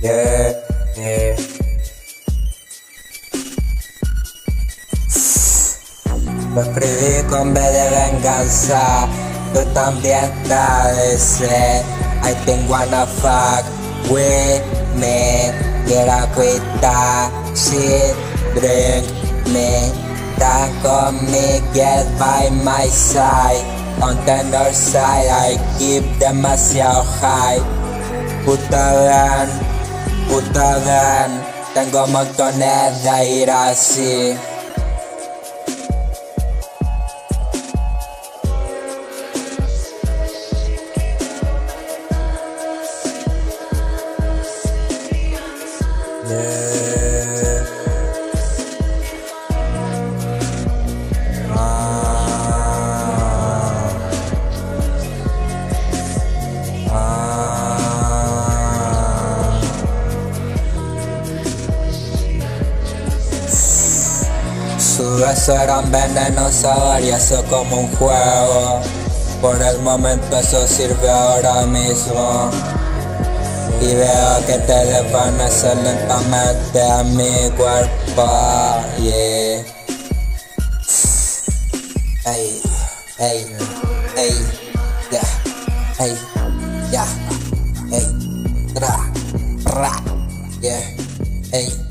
yeah, yeah. Lo escribí con B de venganza, tú también te dices I think wanna fuck with me, quiero quitar shit, drink me, está conmigo, get by my side, on the north side, I keep demasiado high. Puta ven, tengo montones de ir así. Sus besos eran venenosos, variazo como un juego. Por el momento eso sirve ahora mismo. Y veo que te desvaneces lentamente a mi cuerpo, yeah. Ey, ey, ey, ya, ey, ya, ey, tra, ra, yeah, ey.